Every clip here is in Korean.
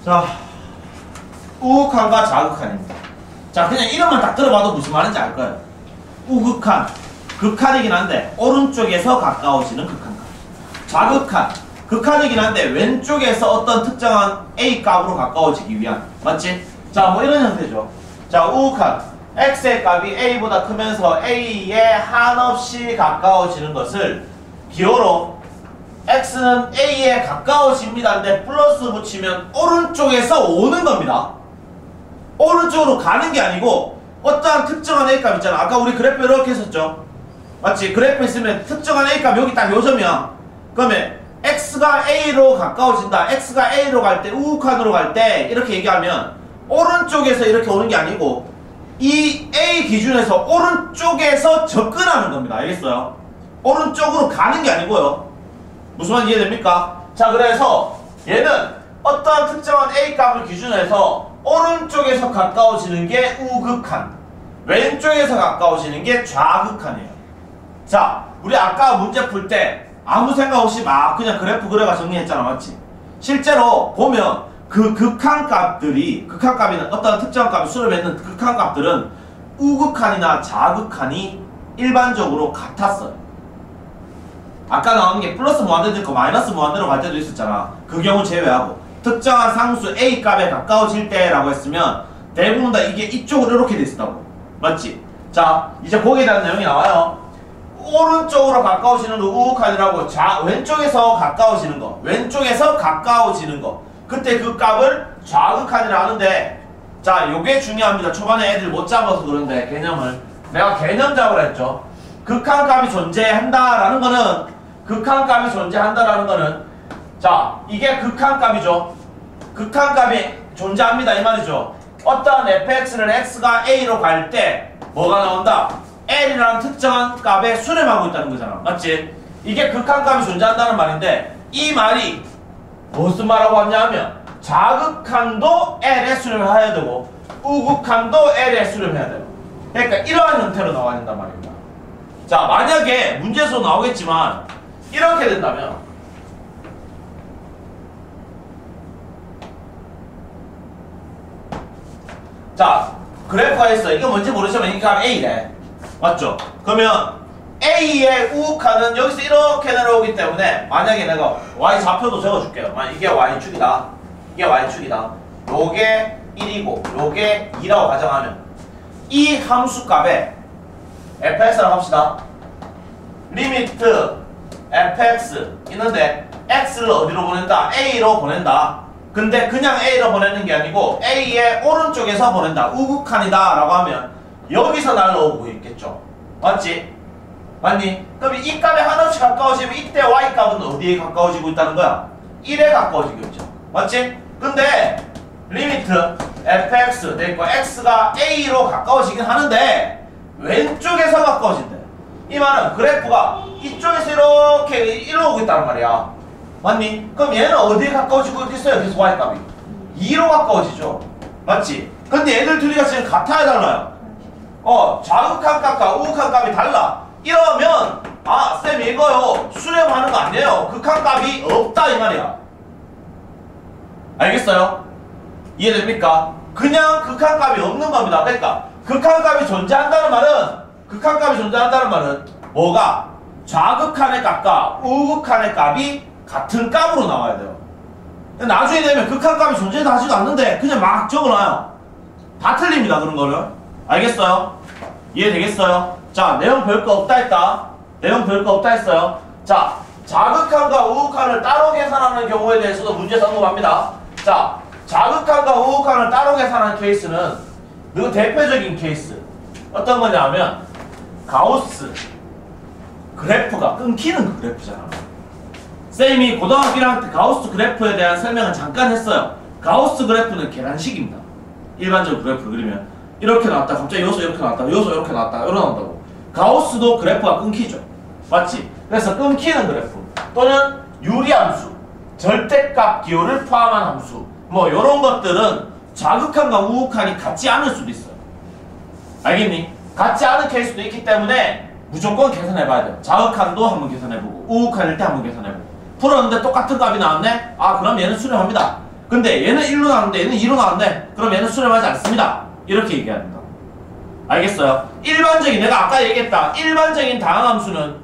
자, 우극한과 자극한입니다. 자, 그냥 이름만 딱 들어봐도 무슨 말인지 알 거예요. 우극한, 극한이긴 한데 오른쪽에서 가까워지는 극한값. 자극한, 극한이긴 한데 왼쪽에서 어떤 특정한 A 값으로 가까워지기 위한. 맞지? 자, 뭐 이런 형태죠. 자, 우극한, x의 값이 a보다 크면서 a에 한없이 가까워지는 것을 기호로 x는 a에 가까워집니다인데 플러스 붙이면 오른쪽에서 오는 겁니다. 오른쪽으로 가는 게 아니고 어떠한 특정한 A값 있잖아. 아까 우리 그래프 이렇게 했었죠. 맞지? 그래프 있으면 특정한 A값 여기 딱 요점이야. 그러면 X가 A로 가까워진다. X가 A로 갈 때, 우극한으로 갈 때 이렇게 얘기하면 오른쪽에서 이렇게 오는 게 아니고 이 A 기준에서 오른쪽에서 접근하는 겁니다. 알겠어요? 오른쪽으로 가는 게 아니고요. 무슨 말인지 이해됩니까? 자, 그래서 얘는 어떠한 특정한 A 값을 기준으로 해서 오른쪽에서 가까워지는 게 우극한, 왼쪽에서 가까워지는 게 좌극한이에요. 자, 우리 아까 문제 풀 때 아무 생각 없이 막 그냥 그래프 그려가 정리했잖아. 맞지? 실제로 보면 그 극한값들이, 극한값이나 어떤 특정한 값을 수렴했는 극한값들은 우극한이나 좌극한이 일반적으로 같았어요. 아까 나오는 게 플러스 무한대도 있고 마이너스 무한대로 갈 때도 있었잖아. 그 경우 제외하고 특정한 상수 A 값에 가까워질 때라고 했으면 대부분 다 이게 이쪽으로 이렇게 돼 있었다고. 맞지? 자, 이제 거기에 대한 내용이 나와요. 오른쪽으로 가까워지는 거 우극한이라고, 왼쪽에서 가까워지는 거, 왼쪽에서 가까워지는 거, 그때 그 값을 좌극한이라 하는데, 자, 요게 중요합니다. 초반에 애들 못 잡아서 그런데 개념을 내가 개념 잡으라 했죠. 극한값이 존재한다라는 거는, 극한값이 존재한다라는 거는, 자, 이게 극한값이죠. 극한값이 존재합니다 이 말이죠. 어떠한 fx를 x가 a로 갈 때 뭐가 나온다? L이라는 특정한 값에 수렴하고 있다는 거잖아. 맞지? 이게 극한값이 존재한다는 말인데, 이 말이 무슨 말하고 왔냐 하면 자극한도 L에 수렴을 해야 되고 우극한도 L에 수렴해야 돼요. 그러니까 이러한 형태로 나와야 된단 말입니다. 자, 만약에 문제에서 나오겠지만 이렇게 된다면, 자, 그래프가 있어. 이거 뭔지 모르지만 이 값 A래. 맞죠? 그러면 A의 우극한은 여기서 이렇게 내려오기 때문에 만약에 내가 Y 좌표도 적어줄게요. 이게 Y축이다. 이게 Y축이다. 요게 1이고 요게 2라고 가정하면 이 함수값에 fx라고 합시다. 리미트 fx 있는데 x를 어디로 보낸다? A로 보낸다. 근데 그냥 A로 보내는 게 아니고 A의 오른쪽에서 보낸다. 우극한이다 라고 하면 여기서 날라오고 있겠죠. 맞지? 맞니? 그럼 이 값에 하나씩 가까워지면 이때 Y값은 어디에 가까워지고 있다는 거야? 1에 가까워지겠죠. 맞지? 근데 리미트 fx 되고 x가 A로 가까워지긴 하는데 왼쪽에서 가까워진대. 이 말은 그래프가 이쪽에서 이렇게 이러고 있다는 말이야. 맞니? 그럼 얘는 어디에 가까워지고 있겠어요? 계속 Y값이 2로 가까워지죠. 맞지? 근데 얘들 둘이가 지금 같아야 달라요. 좌극한 값과 우극한 값이 달라. 이러면 아, 쌤 이거요 수렴하는 거 아니에요. 극한 값이 없다 이 말이야. 알겠어요? 이해됩니까? 그냥 극한 값이 없는 겁니다. 그러니까 극한 값이 존재한다는 말은 뭐가? 좌극한의 값과 우극한의 값이 같은 값으로 나와야 돼요. 나중에 되면 극한 값이 존재하지도 않는데 그냥 막 적어놔요. 다 틀립니다. 그런 거를. 알겠어요? 이해되겠어요? 자, 내용 별거 없다 했다. 내용 별거 없다 했어요. 자, 자극한과 우극한을 따로 계산하는 경우에 대해서도 문제에서 언급합니다. 자, 자극한과 우극한을 따로 계산하는 케이스는 그 대표적인 케이스 어떤 거냐 하면 가우스 그래프가 끊기는 그 그래프잖아. 쌤이 고등학교 1학년 때 가우스 그래프에 대한 설명을 잠깐 했어요. 가우스 그래프는 계란식입니다. 일반적으로 그래프를 그리면 이렇게 나왔다 갑자기 요소 이렇게 나왔다 요소 이렇게 나왔다 이렇게 나온다고. 가우스도 그래프가 끊기죠. 맞지? 그래서 끊기는 그래프 또는 유리함수, 절대값 기호를 포함한 함수 뭐 이런 것들은 자극한과 우극한이 같지 않을 수도 있어요. 알겠니? 같지 않은 케이스도 있기 때문에 무조건 계산해봐야 돼요. 자극한도 한번 계산해보고 우극한일 때 한번 계산해보고. 풀었는데 똑같은 값이 나왔네? 아, 그럼 얘는 수렴합니다. 근데 얘는 1로 나왔는데 얘는 2로 나왔네. 그럼 얘는 수렴하지 않습니다. 이렇게 얘기해야 된다. 알겠어요? 일반적인 내가 아까 얘기했다. 일반적인 다항함수는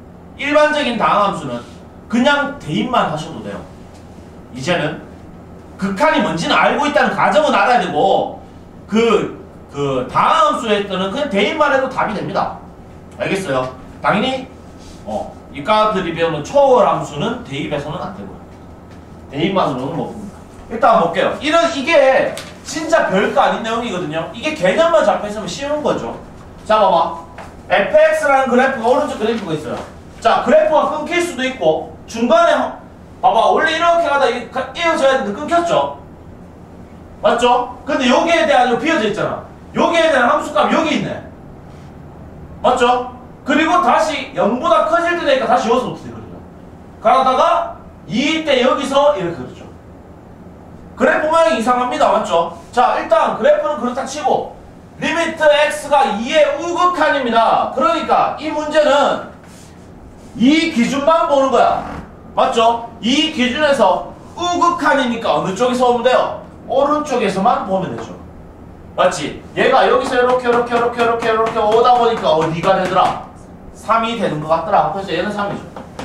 그냥 대입만 하셔도 돼요. 이제는 극한이 뭔지는 알고 있다는 가정은 알아야 되고 그 다항함수에 뜨는 그냥 대입만 해도 답이 됩니다. 알겠어요? 당연히 이과들이 배우는 초월함수는 대입해서는 안 되고요. 대입만으로는 못 봅니다. 일단 한번 볼게요. 이게 진짜 별거 아닌 내용이거든요. 이게 개념만 잡혀있으면 쉬운 거죠. 자, 봐봐. fx라는 그래프가 오른쪽 그래프가 있어요. 자, 그래프가 끊길 수도 있고 중간에 봐봐. 원래 이렇게 가다 이어져야 되는데 끊겼죠? 맞죠? 근데 여기에 대한 비어져 있잖아. 여기에 대한 함수값 여기 있네. 맞죠? 그리고 다시 0보다 커질 때 되니까 다시 여기서부터 그러죠. 그러다가 2일 때 여기서 이렇게 그러죠. 그래프 모양이 이상합니다. 맞죠? 자, 일단 그래프는 그렇다 치고 리미트 x가 2의 우극한입니다. 그러니까 이 문제는 이 기준만 보는 거야. 맞죠? 이 기준에서 우극한이니까 어느 쪽에서 오면 돼요? 오른쪽에서만 보면 되죠. 맞지? 얘가 여기서 이렇게 오다 보니까 어디가 되더라? 3이 되는 것 같더라. 그래서 얘는 3이죠.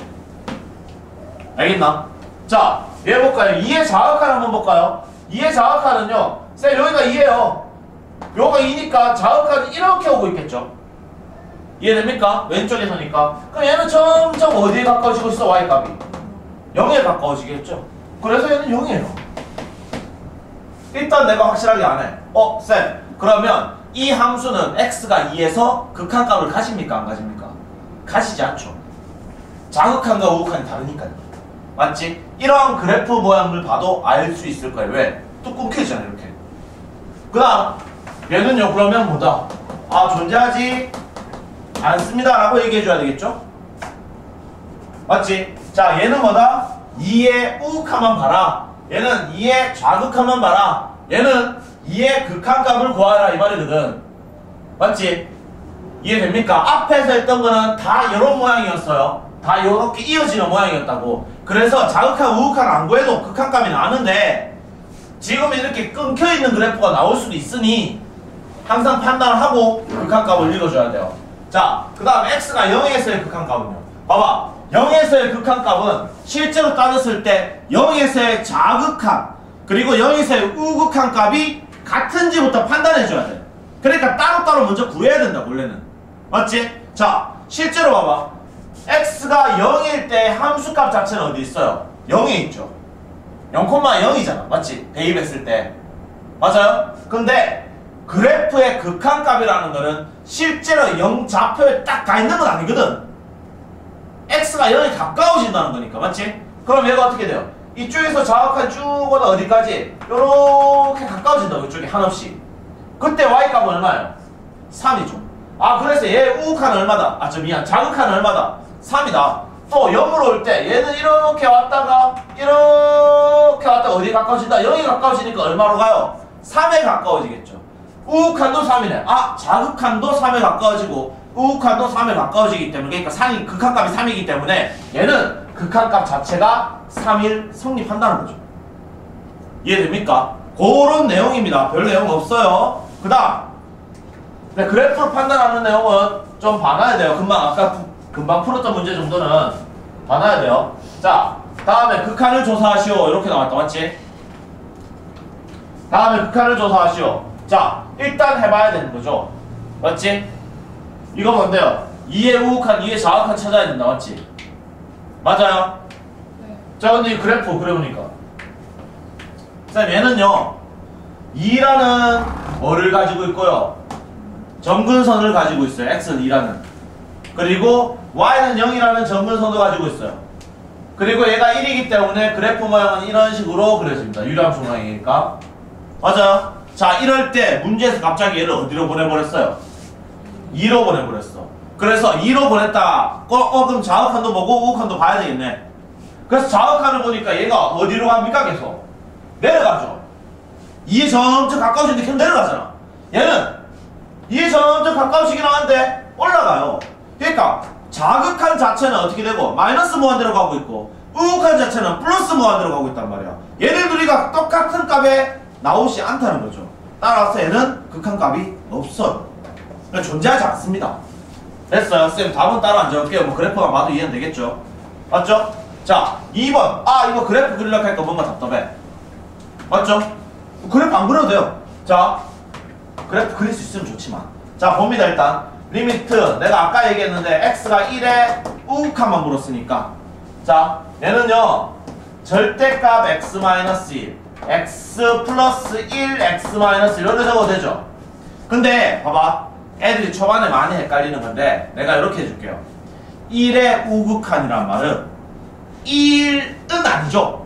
알겠나? 자, 얘 볼까요? 2의 자극한 한번 볼까요? 2의 자극한은요, 쌤 여기가 2예요. 여기가 2니까 자극한은 이렇게 오고 있겠죠? 이해됩니까? 왼쪽에서니까. 그럼 얘는 점점 어디에 가까워지고 있어? y값이 0에 가까워지겠죠? 그래서 얘는 0이에요. 일단 내가 확실하게 안 해. 쌤, 그러면 이 함수는 x가 2에서 극한값을 가집니까? 안 가집니까? 가지지 않죠. 자극한과 우극한이 다르니까요. 맞지? 이러한 그래프 모양을 봐도 알 수 있을 거예요. 왜? 또 끊기잖아요, 이렇게. 그 다음, 얘는요, 그러면 뭐다? 존재하지 않습니다. 라고 얘기해줘야 되겠죠? 맞지? 자, 얘는 뭐다? 2의 우극한만 봐라. 얘는 2의 좌극한만 봐라. 얘는 2의 극한값을 구하라. 이 말이거든. 맞지? 이해됩니까? 앞에서 했던 거는 다 이런 모양이었어요. 다 이렇게 이어지는 모양이었다고. 그래서 자극한 우극한 안 구해도 극한값이 나왔는데 지금 이렇게 끊겨있는 그래프가 나올 수도 있으니 항상 판단을 하고 극한값을 읽어줘야 돼요. 자, 그 다음 x가 0에서의 극한값은요. 봐봐. 0에서의 극한값은 실제로 따졌을 때 0에서의 자극한 그리고 0에서의 우극한 값이 같은지부터 판단해줘야 돼. 그러니까 따로따로 먼저 구해야 된다, 원래는. 맞지? 자, 실제로 봐봐. x가 0일 때 함수값 자체는 어디 있어요? 0에 있죠. 0,0이잖아. 맞지? 대입했을 때. 맞아요? 근데 그래프의 극한값이라는 거는 실제로 0 좌표에 딱 가 있는 건 아니거든. x가 0에 가까워진다는 거니까. 맞지? 그럼 얘가 어떻게 돼요? 이쪽에서 자극한 쭉 오다 어디까지? 요렇게 가까워진다고. 이쪽에 한없이. 그때 y값은 얼마예요? 3이죠. 그래서 얘 우극한은 얼마다? 자극한은 얼마다? 3이다. 또 0으로 올 때 얘는 이렇게 왔다가 어디 가까워진다? 0이 가까워지니까 얼마로 가요? 3에 가까워지겠죠. 우극한도 3이네. 자극한도 3에 가까워지고 우극한도 3에 가까워지기 때문에, 그러니까 극한값이 3이기 때문에 얘는 극한값 자체가 3일 성립한다는 거죠. 이해됩니까? 그런 내용입니다. 별 내용 없어요. 그 다음 그래프를 판단하는 내용은 좀 봐놔야 돼요. 금방 풀었던 문제 정도는 봐놔야 돼요. 자, 다음에 극한을 조사하시오. 이렇게 나왔다. 맞지? 다음에 극한을 조사하시오. 자, 일단 해봐야 되는 거죠. 맞지? 이거 뭔데요? 2의 우극한, 2의 자극한 찾아야 된다. 맞지? 맞아요? 네. 자, 근데 이 그래프 그려보니까 쌤, 얘는요 2라는 뭐를 가지고 있고요? 점근선을 가지고 있어요. x는 2라는. 그리고 y는 0이라는 점근선도 가지고 있어요. 그리고 얘가 1이기 때문에 그래프 모양은 이런 식으로 그려집니다. 유리함수 모양이니까. 맞아요? 자, 이럴 때 문제에서 갑자기 얘를 어디로 보내버렸어요? 2로 보내버렸어. 그래서 2로 보냈다가 그럼 자극한도 보고 우극한도 봐야 되겠네. 그래서 자극한을 보니까 얘가 어디로 갑니까? 계속 내려가죠. 2에 점점 가까워지는데 계속 내려가잖아. 얘는 2에 점점 가까워지긴 하는데 올라가요. 그러니까 자극한 자체는 어떻게 되고 마이너스 무한대로 가고 있고 우극한 자체는 플러스 뭐가 들어가고 있단 말이야. 얘네 둘이가 똑같은 값에 나오지 않다는 거죠. 따라서 얘는 극한값이 없어요. 그러니까 존재하지 않습니다. 됐어요? 쌤 답은 따로 안 적을게요. 뭐 그래프만 봐도 이해는 되겠죠? 맞죠? 자 2번. 아 이거 그래프 그리려고 하니까 뭔가 답답해. 맞죠? 그래프 안 그려도 돼요. 자 그래프 그릴 수 있으면 좋지만 자 봅니다. 일단 리미트 내가 아까 얘기했는데 x가 1에 우극한만 물었으니까 자 얘는요 절대값 x-1 x 플러스 1 x-1 이렇게 적어도 되죠. 근데 봐봐 애들이 초반에 많이 헷갈리는 건데 내가 이렇게 해줄게요. 1의 우극한이란 말은 1은 아니죠.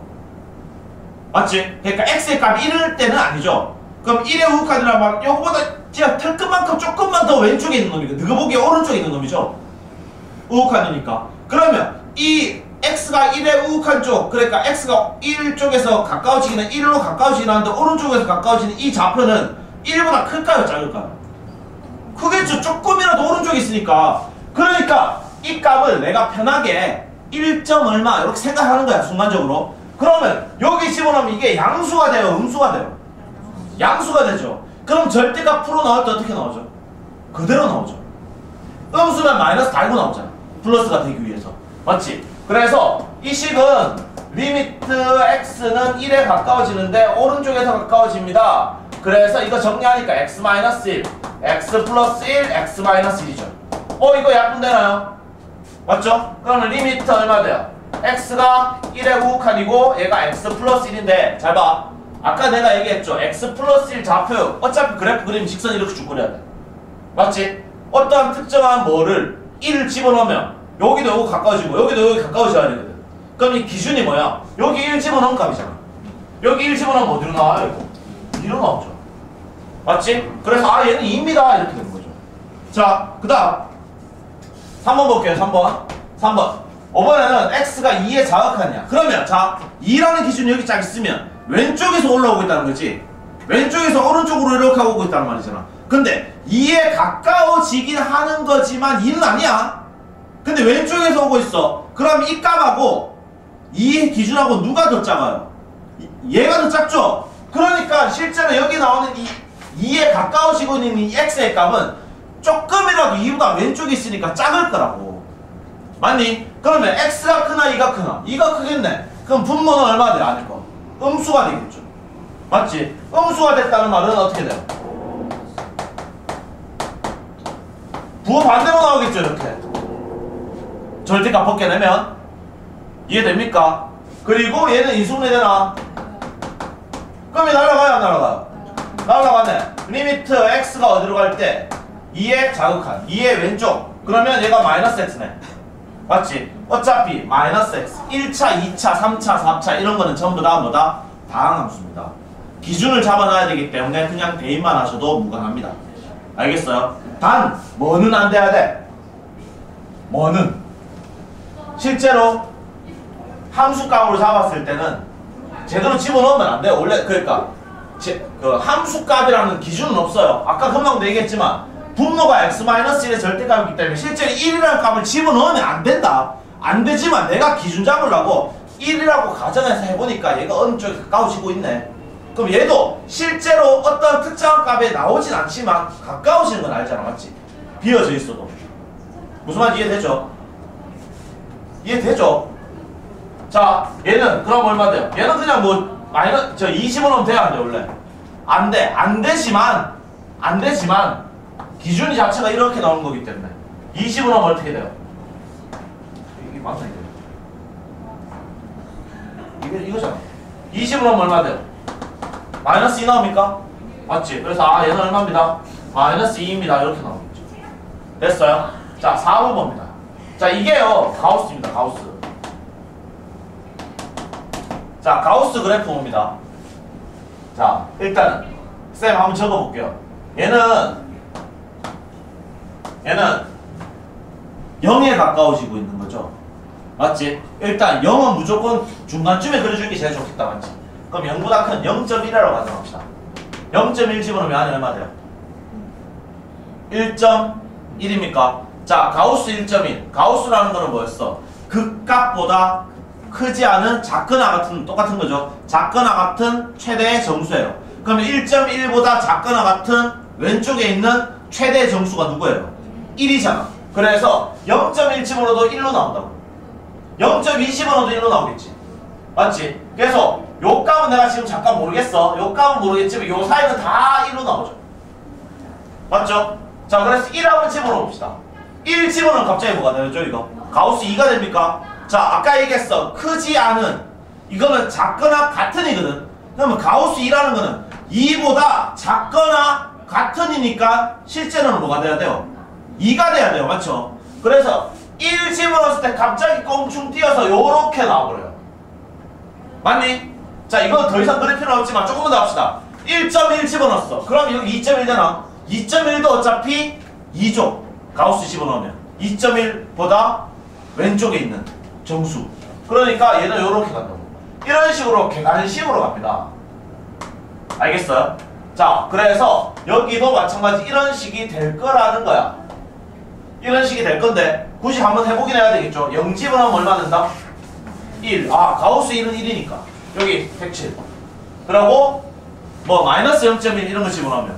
맞지? 그러니까 x의 값이 1일 때는 아니죠. 그럼 1의 우극한이란 말은 이거보다 진짜 털끝만큼 조금만 더 왼쪽에 있는 놈이고 너가 보기에 오른쪽에 있는 놈이죠. 우극한이니까. 그러면 이 x가 1의 우극한 쪽, 그러니까 x가 1 쪽에서 가까워지기는 1로 가까워지긴 하는데 오른쪽에서 가까워지는 이 좌표는 1보다 클까요? 작을까요? 크겠죠. 조금이라도 오른쪽에 있으니까. 그러니까 이 값을 내가 편하게 1점 얼마 이렇게 생각하는 거야 순간적으로. 그러면 여기 집어넣으면 이게 양수가 돼요? 음수가 돼요? 양수가 되죠. 그럼 절대값 풀어 나올 때 어떻게 나오죠? 그대로 나오죠. 음수면 마이너스 달고 나오잖아. 플러스가 되기 위해서. 맞지? 그래서 이 식은 리미트 x는 1에 가까워지는데 오른쪽에서 가까워집니다. 그래서 이거 정리하니까 x-1, x 플러스 1, x-1이죠. 이거 약분되나요? 맞죠? 그러면 리미트 얼마 돼요? x가 1의 우극한이고 얘가 x 플러스 1인데 잘 봐. 아까 내가 얘기했죠. x 플러스 1 좌표 어차피 그래프 그리면 직선 이렇게 쭉 그려야 돼. 맞지? 어떠한 특정한 뭐를 1을 집어넣으면 여기도 여기 가까워지고 여기도 여기 가까워져야 되거든. 그럼 이 기준이 뭐야? 여기 1 집어넣은 값이잖아. 여기 1 집어넣으면 어디로 나와요? 이거? 2로 나오죠. 맞지? 그래서 아 얘는 2입니다 이렇게 되는 거죠. 자 그 다음 3번 볼게요. 3번 5번에는 x가 2의 자극하냐. 그러면 자 2라는 기준이 여기 쫙 있으면 왼쪽에서 올라오고 있다는 거지. 왼쪽에서 오른쪽으로 이렇게 오고 있다는 말이잖아. 근데 2에 가까워지긴 하는 거지만 2는 아니야. 근데 왼쪽에서 오고 있어. 그럼 이 값하고 2의 기준하고 누가 더 작아요? 얘가 더 작죠? 그러니까 실제로 여기 나오는 이 2에 가까워지고 있는 이 x의 값은 조금이라도 2보다 왼쪽에 있으니까 작을 거라고. 맞니? 그러면 x가 크나 2가 크나? 2가 크겠네. 그럼 분모는 얼마 돼요? 아닐 거. 음수가 되겠죠. 맞지? 음수가 됐다는 말은 어떻게 돼요? 부호 반대로 나오겠죠 이렇게. 절대값 벗겨내면 이해됩니까? 그리고 얘는 인수분해 되나? 그럼 얘 날아가요 안 날아가요? 날아가네. 리미트 x가 어디로 갈 때 2의 자극한 2의 왼쪽. 그러면 얘가 마이너스 x네. 맞지? 어차피 마이너스 x 1차, 2차, 3차, 4차 이런 거는 전부 다 뭐다? 다항함수입니다. 기준을 잡아놔야 되기 때문에 그냥 대입만 하셔도 무관합니다. 알겠어요? 단 뭐는 안 돼야 돼? 뭐는 실제로 함수값으로 잡았을 때는 제대로 집어넣으면 안 돼요. 원래 그러니까 그 함수값이라는 기준은 없어요. 아까 금방도 얘기했지만 분모가 x-1의 절대값이기 때문에 실제로 1이라는 값을 집어넣으면 안 된다. 안 되지만 내가 기준 잡으려고 1이라고 가정해서 해보니까 얘가 어느 쪽에 가까워지고 있네. 그럼 얘도 실제로 어떤 특정한 값에 나오진 않지만 가까워지는 건 알잖아. 맞지? 비어져 있어도. 무슨 말인지 이해되죠? 이해되죠? 자 얘는 그럼 얼마 돼요? 얘는 그냥 뭐 마이너스 20원 넣으면 돼야 안 돼 원래? 안 돼. 안 되지만 기준이 자체가 이렇게 나오는 거기 때문에 20원 넣으면 어떻게 돼요? 이게 맞나 이게? 이거잖아. 20원 넣으면 얼마 돼요? 마이너스 2 나옵니까? 맞지? 그래서 얘는 얼마입니다? 마이너스 2입니다. 이렇게 나오겠죠. 됐어요? 자 4번 봅니다. 자 이게요 가우스입니다. 가우스. 자 가우스 그래프 봅니다. 자 일단은 쌤 한번 적어볼게요. 얘는 0에 가까워지고 있는 거죠. 맞지? 일단 0은 무조건 중간쯤에 그려주는 게 제일 좋겠다. 맞지? 그럼 0보다 큰 0.1이라고 가정합시다. 0.1 집어넣으면 안에 얼마 돼요? 1.1입니까? 자 가우스 1.1. 가우스라는 거는 뭐였어? 극값보다 크지 않은 작거나 같은 똑같은 거죠. 작거나 같은 최대의 정수예요. 그러면 1.1보다 작거나 같은 왼쪽에 있는 최대 정수가 누구예요? 1이잖아. 그래서 0.1 집어넣어도 1로 나온다고. 0.2 집어넣어도 1로 나오겠지. 맞지? 그래서 요 값은 내가 지금 잠깐 모르겠어. 요 값은 모르겠지만 요 사이는 다 1로 나오죠. 맞죠? 자, 그래서 1 한번 집어넣읍시다. 1 집어넣으면 갑자기 뭐가 되죠, 이거? 가우스 2가 됩니까? 자, 아까 얘기했어. 크지 않은, 이거는 작거나 같은이거든. 그러면 가우스 2라는 거는 2보다 작거나 같은이니까 실제로는 뭐가 돼야 돼요? 2가 돼야 돼요. 맞죠? 그래서 1 집어넣었을 때 갑자기 껑충 뛰어서 요렇게 나와버려요. 맞니? 자, 이거 더 이상 그릴 필요는 없지만 조금만 더 합시다. 1.1 집어넣었어. 그럼 여기 2.1 되나? 2.1도 어차피 2죠. 가우스 집어넣으면 2.1보다 왼쪽에 있는 정수. 그러니까 얘는 요렇게 간다고. 이런 식으로 계간식으로 갑니다. 알겠어요? 자, 그래서 여기도 마찬가지 이런 식이 될 거라는 거야. 이런 식이 될 건데 굳이 한번 해보긴 해야 되겠죠. 0 집어넣으면 얼마 된다? 1. 아, 가우스 1은 1이니까 여기 107. 그리고 뭐 마이너스 0.1 이런 거 집어넣으면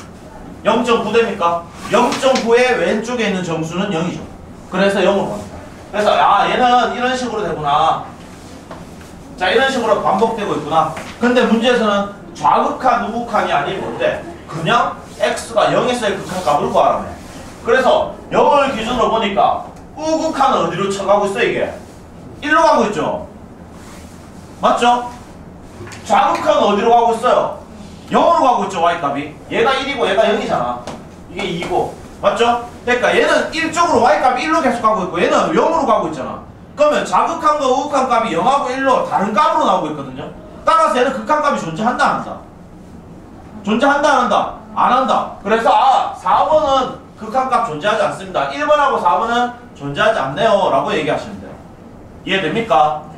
0.9 됩니까? 0.9의 왼쪽에 있는 정수는 0이죠. 그래서 0으로 갑니다. 그래서 아, 얘는 이런 식으로 되구나. 자, 이런 식으로 반복되고 있구나. 근데 문제에서는 좌극한, 우극한이 아닌 건데 그냥 x가 0에서의 극한값을 구하라며. 그래서 0을 기준으로 보니까 우극한은 어디로 쳐가고 있어 이게? 1로 가고 있죠. 맞죠? 좌극한은 어디로 가고 있어요? 0으로 가고 있죠. y값이. 얘가 1이고 얘가 0이잖아. 이게 2고. 맞죠? 그러니까 얘는 1쪽으로 y값이 1로 계속 가고 있고 얘는 0으로 가고 있잖아. 그러면 좌극한과 우극한 값이 0하고 1로 다른 값으로 나오고 있거든요. 따라서 얘는 극한값이 존재한다 안 한다? 존재한다 안 한다? 안 한다. 그래서 아, 4번은 극한값 존재하지 않습니다. 1번하고 4번은 존재하지 않네요 라고 얘기하시면 돼요. 이해됩니까?